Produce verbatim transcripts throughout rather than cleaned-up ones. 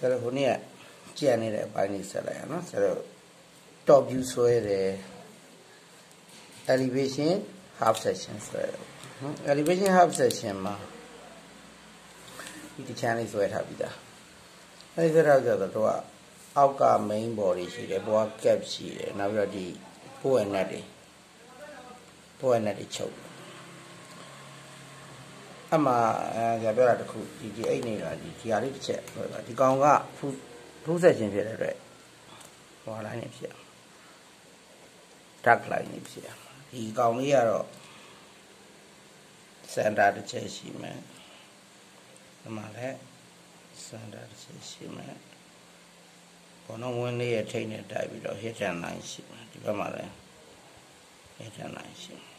ဆရာတို့ခုနေ့ကကြံနေတဲ့အပိုင်းလေးဆက်လိုက်ရနော်ဆရာတို့ top view ဆွဲတယ် elevation half section ဆွဲတယ်နော် elevation half section မှာဒီတချမ်းလေးဆွဲထားပြီးသားအဲဒီဆွဲထားကြတော့တော့အောက်က main body ရှိတယ်ဘောက cap ရှိတယ်နောက်ပြီးတော့ဒီပိုးရနက်တွေပိုးရနက်တွေချုပ်အမှဆရာပြောတာတခုဒီဒီအိတ်နေတာဒီဒီဟာလေးတစ်ချက်ဒီကောင်ကဖူးဖူးဆက်ခြင်းဖြစ်တဲ့အတွက်ဟိုလိုင်းနေဖြစ် dark line နေဖြစ်ဒီကောင်လေးကတော့ center တစ်ချက်ရှိမယ်ဒီမှာလည်း center တစ်ချက်ရှိမယ်ဘောလုံးဝင်းလေးရဲ့ထိတ်နဲ့တိုက်ပြီးတော့ hit and line ရှိမယ်ဒီဘက်မှာလည်း hit and line ရှိမယ်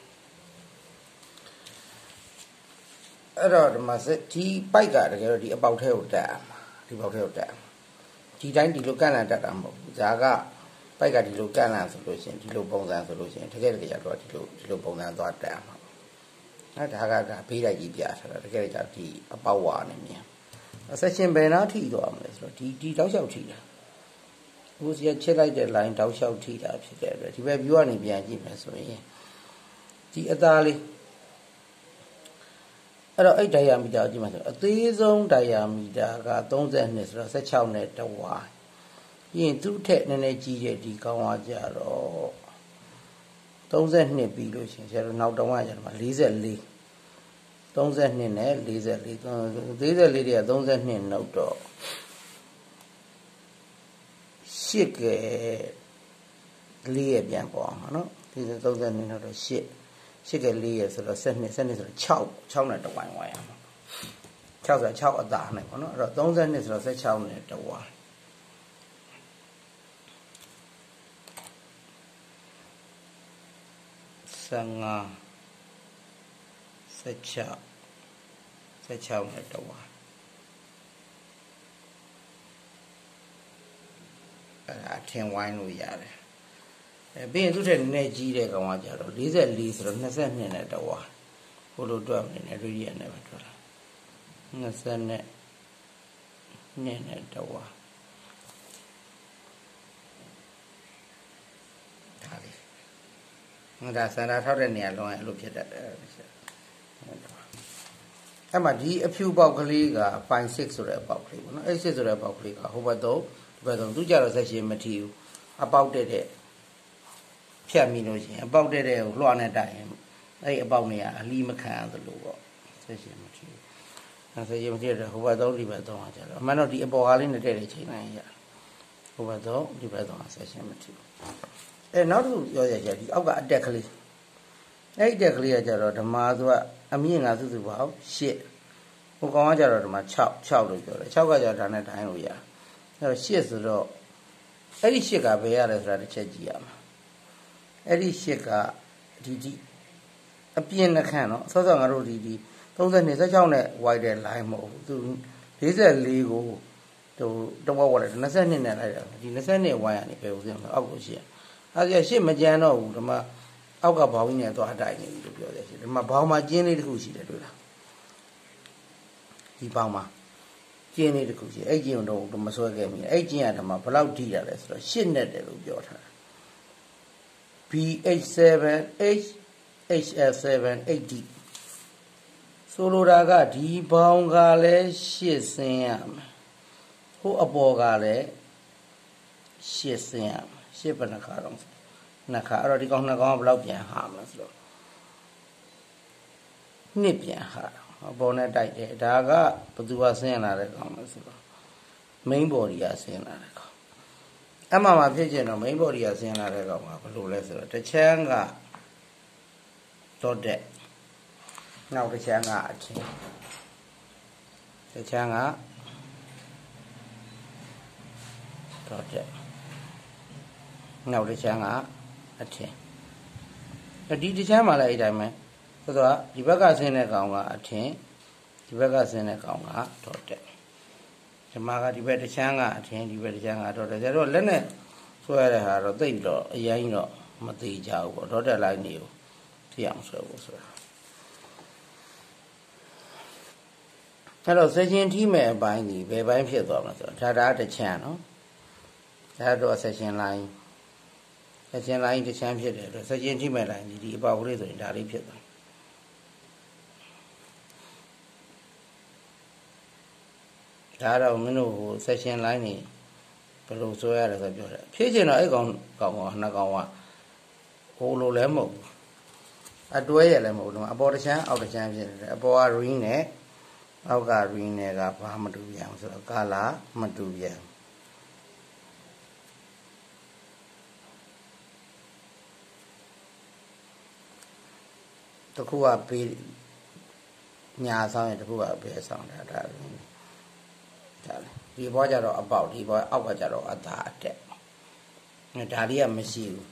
အဲ့တော့ဒီမှာဒီပိုက်ကတကယ်တော့ဒီအပေါက်ထဲကိုတက်အောင်ဒီပေါက်ထဲကိုတက်ဒီတိုင်းဒီလိုကန့်လန့်တက်တာမဟုတ်ဘူးဇာကပိုက်ကဒီလိုကန့်လန့်ဆိုလို့ရှိရင်ဒီလိုပုံစံဆိုလို့ရှိရင်တကယ်တကယ်ကျတော့ဒီလိုဒီလိုပုံစံသွားတက်အောင်နော်ဒါကကဘေးတိုက်ကြီးပြထားတာတကယ်ကျဒီအပေါက်ဝါနေမြန်ဆက်ရှင်ဘယ်နာထိသွားမလဲဆိုတော့ဒီဒီတောက်လျှောက်ထိတာအခုစီချစ်လိုက်တဲ့ line တောက်လျှောက်ထိတာဖြစ်တဲ့အတွက်ဒီဘက် view ကနေပြန်ကြည့်မယ်ဆိုရင်ဒီအသားလေးအဲ့တော့အဲ့ diameter ကိုကြည့်မှဆိုအသေးဆုံး diameter ကthirty-twoဆိုတော့sixteenနဲ့တဝါပြီးရင်သူ့ထက်နည်းနည်းကြီးတဲ့ဒီကောင်ကကြတော့thirty-twoပြီးလို့ရှိရင်ဆရာတို့နောက်တောင်းကကြတော့forty-four thirty-twoနဲ့forty-four forty-fourတွေကthirty-twoနှုတ်တော့eightကလေးရပြန်ပေါ်အောင်နော်ဒီthirty-twoနှုတ်တော့eightရှစ်ကလေးရဆိုတော့twelve twelveဆိုတော့six 6နဲ့တဝိုင်းဝိုင်းအောင်sixဆိုတော့sixအသားနဲ့ပေါ့နော်အဲ့တော့thirty-twoဆိုတော့sixteenနဲ့တဝိုင်းfifteen 16 sixteenနဲ့တဝိုင်းအဲ့ဒါထင်ဝိုင်းလို့ရတယ်အဲပြီးရင်သူ့ထက်နည်းနည်းကြီးတဲ့ကောင်ကကြတော့forty-fourဆိုတော့twenty-twoနဲ့တဝါဟိုလိုတွက်မနေနဲ့ radian နဲ့ပဲတွက်တာtwenty-twoနဲ့တဝါဒါလေးငါဒါစန္ဒာထောက်တဲ့နေရာလုံးအဲ့လိုဖြစ်တတ်တယ်အဲ့မှာဒီအဖြူပေါက်ကလေးကfive sixဆိုတဲ့အပေါက်ကလေးပေါ့နော်eight sixဆိုတဲ့အပေါက်ကလေးကဟိုဘက်တော့ဒီဘက်တော့သူကြတော့ဆက်ရှင်မထီဘူးအပေါက်တက်တဲ့ဖြတ်မိလို့ရှိရင်အပေါက်တဲ့တဲ့ကိုလွှာနဲ့တိုက်ရင်အဲ့အပေါက်နေရအလီမခံရသလိုပေါ့ဆက်ရှင်မထီဘူးအဲဆက်ရှင်မထီတဲ့ဟိုဘက်တော့ဒီဘက်တော့ကျတော့အမှန်တော့ဒီအပေါ်ကားလေးနဲ့တဲ့တဲ့ချိန်တိုင်းရဟိုဘက်တော့ဒီဘက်တော့ဆက်ရှင်မထီဘူးအဲနောက်တစ်ခုပြောရချက်ဒီအောက်ကအတက်ကလေးအဲ့ဒီတက်ကလေးကကျတော့ဓမ္မဆိုကအမြင့်ကစုစုပေါင်းeightဟိုကောင်ကကျတော့ဓမ္မsix sixလို့ပြောတယ်sixကကျတော့ဒါနဲ့တိုင်းလို့ရအဲ့တော့eightဆိုတော့အဲ့ဒီeightကဘယ်ရလဲဆိုတာတစ်ချက်ကြည့်ရမှာအဲ့ဒီeightကဒီဒီအပြင်းနှခန့်เนาะဆောစောငါတို့ဒီဒီthirty-two sixteenနဲ့ wide တဲ့ line မဟုတ်ဘူးသူforty-fourကိုဟိုတဝက်ဝက်လိုက်twenty-twoနဲ့လိုက်တာဒီtwenty-two ဝိုင်းကနေပဲဦးစင်းမှာအောက်ကိုရှိရအဲ့ဒါeightမကြမ်းတော့ဘူးဒီမှာအောက်ကဘောင်းကြီးနဲ့သွားတိုက်နေပြီလို့ပြောတယ်ရှိဒီမှာဘောင်းမှာကျင်းလေးတစ်ခုရှိတယ်တွေ့လားဒီဘောင်းမှာကျင်းလေးတစ်ခုရှိအဲ့ကျင်းတော့မဆွဲခဲ့မိအဲ့ကျင်းကဒီမှာဘယ်လောက်ထိရလဲဆိုတော့eightနဲ့တယ်လို့ပြောထားတာB H seven H H F seven eight D ဆိုလိုတာကဒီဘောင်းကလည်းeightဆင်းရမယ်ဟိုအပေါ်ကလည်းeightဆင်းရမယ်eightဘယ်နှခါတော့နှစ်ခါအဲ့တော့ဒီကောင်နှစ်ကောင်ကဘယ်လောက်ပြန်ဟာမလဲဆိုတော့နှစ်ပြန်ဟာအပေါ်နဲ့တိုက်တယ်ဒါကဘယ်သူကဆင်းလာတဲ့ကောင်လဲဆိုတော့ main body ကဆင်းလာတဲ့ကောင်အမှန်မှာဖြစ်ကျင်တော့ main body ကဆင်းလာတဲ့ကောင်ကဘယ်လိုလဲဆိုတော့တစ်ချမ်းက dotted နောက်တစ်ချမ်းကအထင်တစ်ချမ်းက dotted နောက်တစ်ချမ်းကအထင်ဒီတစ်ချမ်းမှာလည်းအဲ့တိုင်းပဲဆိုတော့ဒီဘက်ကဆင်းတဲ့ကောင်ကအထင်ဒီဘက်ကဆင်းတဲ့ကောင်က dotted ဒီမှာကဒီဘက်တစ်ချမ်းကအထင်ဒီဘက်တစ်ချမ်းက dotted ကျတော့လက်နဲ့ဆွဲရတဲ့ဟာတော့သိပြီးတော့အရင်တော့မသေးကြဘူးပေါ့ dotted line တွေကိုသိအောင်ဆွဲဖို့ဆိုတာအဲ့တော့ဆက်ရှင်ထိမဲ့အပိုင်းဒီဘယ်ပိုင်းဖြစ်သွားမှာဆိုတော့ဒါဒါတစ်ချမ်းနော်ဒါတော့ဆက်ရှင်လိုင်းဆက်ရှင်လိုင်းတစ်ချမ်းဖြစ်တယ်ဆိုဆက်ရှင်ထိမဲ့လိုင်းဒီဒီအပေါက်ကလေးဆိုရင်ဒါလေးဖြစ်သွားဒါတော့မင်းတို့ဟိုဆက်ရှင်လိုင်းနေဘယ်လိုဆွဲရလဲဆိုပြောတယ်ဖြည့်ချင်တော့အဲ့ကောင်ကောင်ကနှစ်ကောင်ကဟိုလိုလည်းမဟုတ်ဘူးအတွဲရလည်းမဟုတ်ဘူးအပေါ်တစ်ချမ်းအောက်တစ်ချမ်းဖြစ်နေတယ်အပေါ်က ring နဲ့အောက်က ring နဲ့ကဘာမတူပြန်ဆိုတော့ color မတူပြန်တစ်ခုကပေးညာဆောင်ရင်တစ်ခုကဘယ်ဆောင်တာဒါဒါဒီဘောကြတော့အပေါက်ဒီဘောအောက်ကကြတော့အသာအတက်ဒါလေးကမရှိဘူး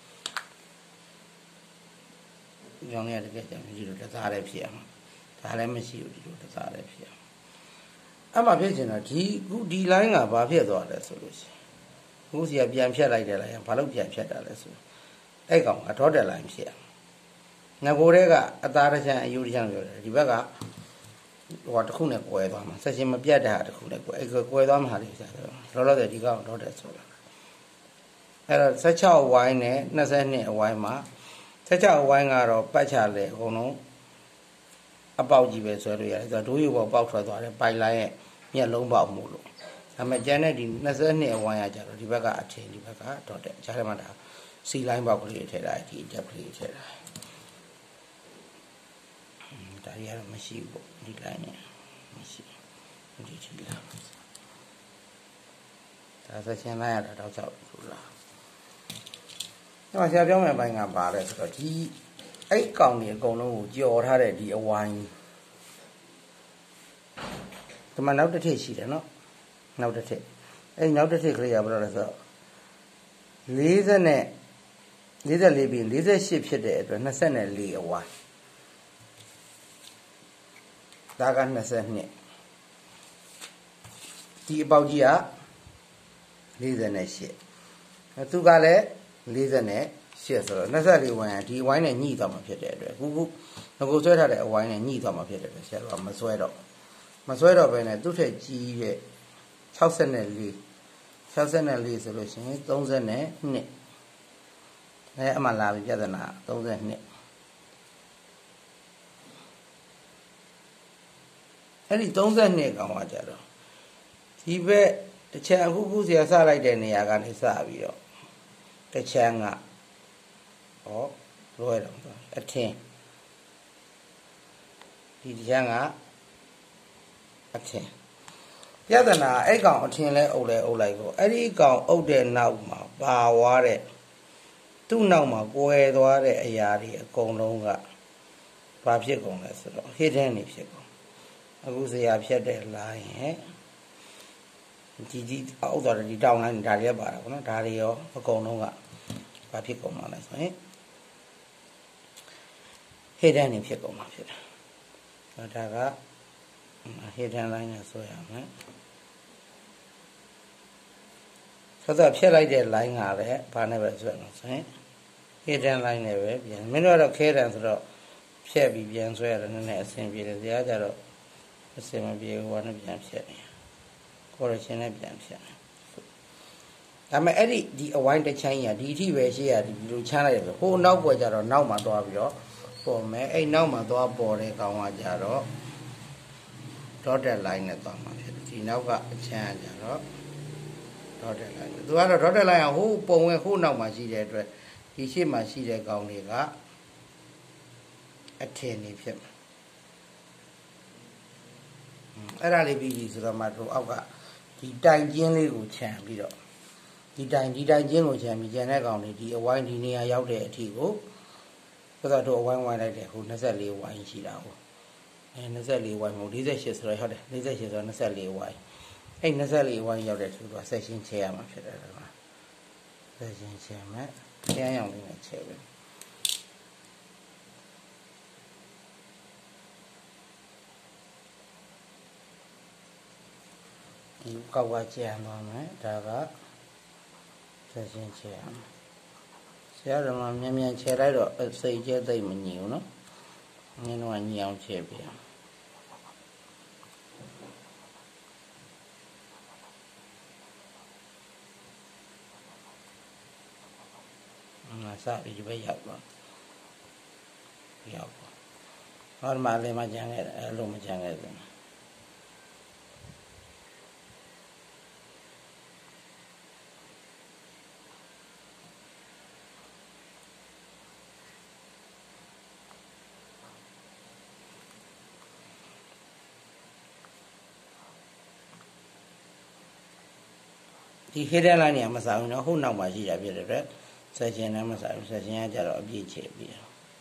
ကြောင်ရတဲ့ကြမရှိလို့တစားလည်းဖြစ်အောင်ဒါလည်းမရှိဘူးဒီလိုတစားလည်းဖြစ်အောင်အဲ့မှာဖြစ်ချင်တော့ဒီခုဒီ line ကဘာဖြစ်သွားလဲဆိုလို့ရှိရင်ခုစီကပြန်ဖြတ်လိုက်တယ်လားဘာလို့ပြန်ဖြတ်တာလဲဆိုအဲ့ကောင်က dotted line ဖြစ်အောင်ငကိုတဲ့ကအသားတစ်ချမ်းအယူတစ်ချမ်းပြောတယ်ဒီဘက်ကဟိုတစ်ခုနဲ့ကွဲသွားမှာဆက်ရှင်မပြတ်တဲ့ဟာတစ်ခုနဲ့ကွဲအဲ့ကွဲသွားမှာလေဆိုတော့လောလောဆယ်ဒီကောင် dotted ဆိုတာအဲ့တော့สิบหกဝိုင်းနဲ့ยี่สิบสองအဝိုင်းမှာสิบหกအဝိုင်းကတော့ပတ်ချလေအကုန်လုံးအပေါက်ကြီးပဲဆွဲလို့ရတယ်ဆိုတော့ဒိုးယူပေါ်ပေါက်ထွက်သွားတယ်ပိုက်လိုင်းရဲ့မျက်လုံးပေါက်မှုလို့ဒါပေမဲ့ကျန်တဲ့ဒီยี่สิบสองအဝိုင်းရကြတော့ဒီဘက်ကအထင်ဒီဘက်က dotted ကြားထဲမှာဒါစီလိုင်းပေါက်ကလေးထည့်တာဒီအတက်ကလေးထည့်တာဒါရီကတော့မရှိဘူးပေါ့ဒီ line နဲ့မရှိဒီထည့်လာဒါဆက်ရှင်းလိုက်ရတာတော့ကြောက်လို့လားအဲ့မှာဆရာပြောမယ့်အပိုင်းကပါလဲဆိုတော့ဒီအဲ့ကောင်တွေအကုန်လုံးကိုကြော်ထားတဲ့ဒီအဝိုင်းဒီမှာနောက်တစ်ထစ်ရှိတယ်နော်နောက်တစ်ထစ်အဲ့နောက်တစ်ထစ်ကလေးရပါတော့လဲဆိုတော့40နဲ့44ပြီး48ဖြစ်တဲ့အတွက်24အဝိုင်းဒါက22ဒီအပေါက်ကြီးက48သူကလည်း48ဆိုတော့24ဝိုင်းကဒီဝိုင်းနဲ့ညှိသွားမှာဖြစ်တဲ့အတွက်ခုခုငကိုဆွဲထားတဲ့အဝိုင်းနဲ့ညှိသွားမှာဖြစ်တဲ့အတွက်ဆရာတို့ကမဆွဲတော့မဆွဲတော့ဘဲနဲ့သူ့ထက်ကြီးရဲ့64 64ဆိုလို့ရှိရင်32အဲအမှလာပြီပြဿနာ32အဲ့ဒီ32ကောင်ကကြတော့ဒီဘက်တစ်ချမ်းအခုခုဆရာစလိုက်တဲ့နေရာကနေစပြီးတော့တစ်ချမ်းကဟောလွဲတော့အထင်းဒီတစ်ချမ်းကအထင်းပြဿနာအဲ့ကောင်အထင်းလဲအုပ်လဲအုပ်လိုက်ကိုအဲ့ဒီကောင်အုပ်တဲ့နောက်မှာပါဝါတဲ့သူ့နောက်မှာကွယ်သွားတဲ့အရာတွေအကုန်လုံးကဘာဖြစ်ကုန်လဲဆိုတော့ hidden နေဖြစ်ကုန်အခုဆရာဖြတ်တဲ့ line ရဲ့ဒီဒီအောက်သွားတဲ့ဒီတောင်း line ဒါတွေပါတာပေါ့နော်ဒါတွေရောအကုန်လုံးကဘာဖြစ်ကုန်မှာလဲဆိုရင် hidden နေဖြစ်ကုန်မှာဖြစ်တယ်ဒါက hidden line နဲ့ဆိုရမယ်ဆက်ဆက်ဖြတ်လိုက်တဲ့ line ကလည်းဘာနဲ့ပဲဆိုရအောင်ဆိုရင် hidden line နဲ့ပဲပြန်မင်းတို့ကတော့ခဲတယ်ဆိုတော့ဖြတ်ပြီးပြန်ဆွဲရတယ်နည်းနည်းအဆင်ပြေတယ်ဇာတ်ကြတော့အဆင်မပြေဘူးဘာနဲ့ပြန်ဖြတ်နေ correction နဲ့ပြန်ဖြတ်နေဒါပေမဲ့အဲ့ဒီဒီအဝိုင်းတစ်ချမ်းကြီးကဒီအထိပဲရှေ့ရဒီလိုချမ်းလိုက်ရပဲဟိုနောက်ပွဲကြတော့နောက်မှာသွားပြီးတော့ပေါ်မယ်အဲ့နောက်မှာသွားပေါ်တဲ့ကောင်ကကြတော့ dotted line နဲ့သွားမှာဖြစ်တယ်ဒီနောက်ကအချမ်းကြတော့ dotted line သူကတော့ dotted line ကဟိုပုံဝင်ဟိုနောက်မှာရှိတဲ့အတွက်ဒီရှေ့မှာရှိတဲ့ကောင်တွေကအထင်နေဖြစ်မှာအဲ့ဒါလေးပြီးပြီဆိုတော့မှတို့အောက်ကဒီတိုင်ကျင်းလေးကိုခြံပြီးတော့ဒီတိုင်ဒီတိုင်ကျင်းကိုခြံပြီးကျန်တဲ့ကောင်တွေဒီအဝိုင်းဒီနေရာရောက်တဲ့အထိကိုဆိုတော့တို့အဝိုင်းဝိုင်းလိုက်တယ်ဟို24ဝိုင်းရှိတာဟိုအဲ24ဝိုင်းမဟုတ်48ဆိုတော့ဟုတ်တယ်48ဆိုတော့24ဝိုင်းအဲ့24ဝိုင်းရောက်တဲ့သူက section ချဲရမှာဖြစ်တယ်ကွာ section ချဲမယ်ကျန်းရောင်လေးနဲ့ချဲပဲဒီကောက်ကကျန်သွားမယ်ဒါကဆက်ရှင်းချဲရမယ်ဆရာတော်ကမြန်မြန်ချဲလိုက်တော့စိတ်ကျဲသိမ့်မညီဘူးနော်ငင်းတော့ညီအောင်ချဲပြရစားပြီးဒီဘက်ရောက်တော့ရောက်ပါဟောမှာလည်းမကြံခဲ့အဲ့လိုမကြံခဲ့ဘူးဒီခေတ္တလာနေမစားဘူးနော်ဟုတ်နောက်မှရှိတာဖြစ်တဲ့အတွက်ဆက်ရှင်လည်းမစားဘူးဆက်ရှင်ကကြတော့အပြည့်ချေပြီး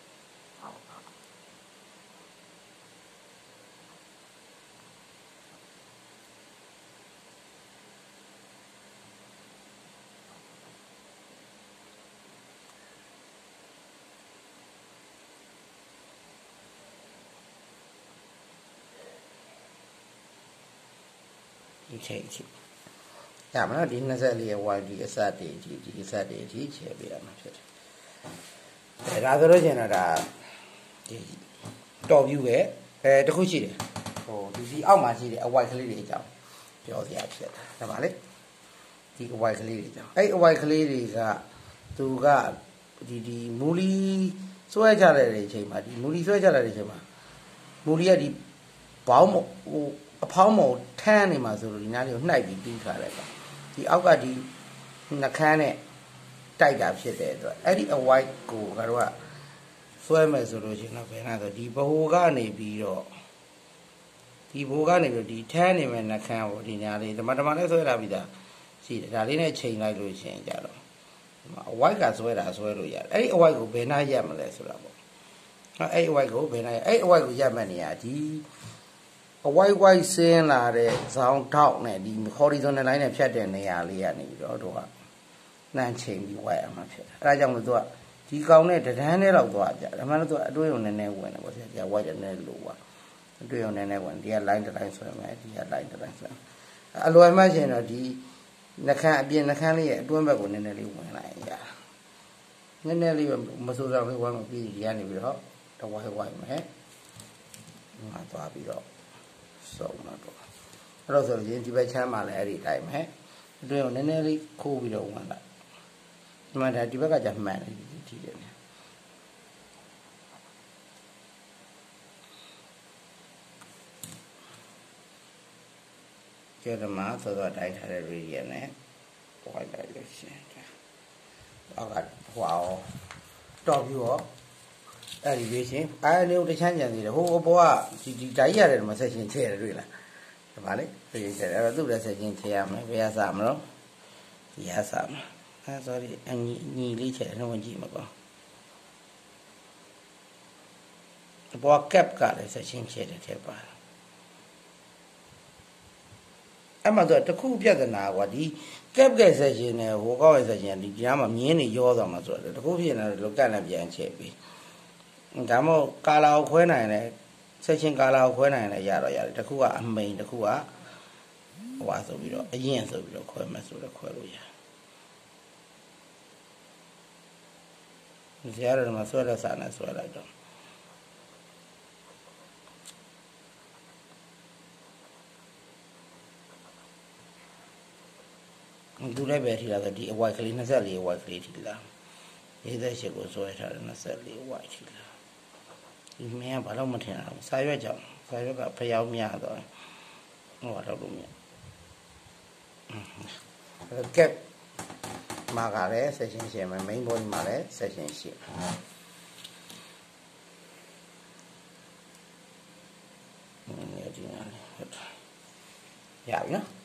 ဒီချေချေရမလားဒီနှစ်ဆက်လေးဝိုင်းဒီအစတည်းဒီဒီအစတည်းဒီချေပြရမှာဖြစ်တယ်ဒါဆိုလို့ရှိရင်တော့ဒါဒီတော်ပြူရဲ့အဲတခုရှိတယ်ဟိုဒီဒီအောက်မှာရှိတယ်အဝိုက်ကလေးတွေအကြောင်းပြောစရာဖြစ်တယ်ဒါပါလေဒီအဝိုက်ကလေးတွေအကြောင်းအဲ့အဝိုက်ကလေးတွေကသူကဒီဒီမူလီစွဲကြတဲ့အချိန်မှာဒီမူလီစွဲကြတဲ့အချိန်မှာမူလီကဒီဘောင်းဟိုအဖောင်းမော်ထမ်းနေမှာဆိုလို့ဒီနားလေးကိုနှိုက်ပြီးပြီးထားလိုက်တာဒီအောက်ကဒီနှခမ်းနဲ့တိုက်တာဖြစ်တဲ့အတွက်အဲ့ဒီအဝိုက်ကိုကတော့ဆွဲမယ်ဆိုလို့ရှိရင်တော့ဘယ်နာဆိုဒီဘဟုကနေပြီးတော့ဒီဘဟုကနေပြီးဒီထမ်းနေမယ်နှခမ်းကိုဒီညာလေးဓမ္မဓမ္မနဲ့ဆွဲလာပြီးသားရှိတယ်ဒါလေးနဲ့ချိန်လိုက်လို့ရှိရင်ကြတော့အဝိုက်ကဆွဲတာဆွဲလို့ရတယ်အဲ့ဒီအဝိုက်ကိုဘယ်နာရက်မလဲဆိုတာပေါ့အဲ့ဒီအဝိုက်ကိုဘယ်နာရက်အဲ့ဒီအဝိုက်ကိုရက်မှတ်နေရဒီအဝိုက်ဝိုက်ဆင်းလာတဲ့ဇောင်းထောက်နဲ့ဒီ horizontal line နဲ့ဖြတ်တဲ့နေရာလေးကနေပြီးတော့တို့ကနှမ်းချိန်ပြီးဝိုက်အောင်ဖြစ်တယ်အဲဒါကြောင့်မို့သူကဒီကောင်နဲ့တဒန်းနဲ့တော့သွားကြဒါမှလည်းသူကအတွေးရုံနည်းနည်းဝင်တယ်ပေါ့ဆရာဒီကဝိုက်တယ်နည်းလို့ပါအတွေးရုံနည်းနည်းဝင်ဒီက line တစ် line ဆွဲမယ်ဒီက line တစ် line ဆွဲအလွယ်မှရှင်တော့ဒီနှခမ်းအပြင်နှခမ်းလေးရဲ့အတွင်းဘက်ကိုနည်းနည်းလေးဝင်လိုက်ရနည်းနည်းလေးမစိုးစားလေးဝိုင်းမပြီးဒီကနေပြီးတော့တဝိုင်းဝိုင်းမယ်ငါသွားပြီးတော့ဆုံးတော့အဲ့တော့ဆိုရင်ဒီဘက်ချမ်းမှာလည်းအဲ့ဒီတိုင်းပဲအတွင်းကိုနည်းနည်းလေးခိုးပြီးတော့ဝင်လိုက်ဒီမှာဒါဒီဘက်ကကြာမှန်တယ်ဒီကြည့်တယ်ကျတော့မှာသောသောတိုင်းထားတဲ့ radian နဲ့ပွားလိုက်လို့ရှင်အောက်ကဟွာတော့ပြီးတော့အဲ့ဒီပြီးရှင်အဲ့ဒီကိုတချမ်းကြံသေးတယ်ဟိုဘောကဒီဒီဓာတ်ရတယ်မဆက်ရှင်ထည့်ရတွေ့လားဒါပါလေပြေးတယ်အဲ့တော့သူ့လက်ဆက်ချင်းထည့်ရမယ်ဘယ်ရစမလို့ဒီရစမှာအဲ sorry အညီညီလေးချဲတော့ကြည့်မကောဘော cap ကလည်းဆက်ချင်းချဲတယ်ထဲပါအဲ့မှာဆိုတခုပြဿနာကွာဒီ cap ကဆက်ချင်းနဲ့ဟိုကောက်ရဲ့ဆက်ချင်းဒီကြားမှာမြင်းနေရောသွားမှာဆိုတော့တခုဖြစ်နေတယ်လောကတ်နဲ့ပြန်ချဲပြီးဒါမှမဟုတ်ကာလာကိုခွဲနိုင်တယ်ဆက်ချင်းကာလာကိုခွဲနိုင်တယ်ရတော့ရတယ်တခုကအမိန်တခုကဟိုပါဆိုပြီးတော့အရင်ဆိုပြီးတော့ခွဲမယ်ဆိုတော့ခွဲလို့ရတယ်ဇာတ်ရမှာဆွဲလက်စာနဲ့ဆွဲလိုက်တော့သူလည်းပဲထိလာဆိုဒီအဝိုက်ကလေး၂၄အဝိုက်ကလေးထိလာ၄၈ကိုဆွဲထားတယ်၂၄အဝိုက်ထိလာဒီမင်းကဘာလို့မထင်အောင်စာရွက်ကြောင့်စာရွက်ကဖျောင်းများတော့ဟိုတော့လို့မြင်အဲ့ကက်မှာကလည်း section ရှိမယ် main body မှာလည်း section ရှိတယ်ဒီနေ့ဒီနေ့ရပြီနော်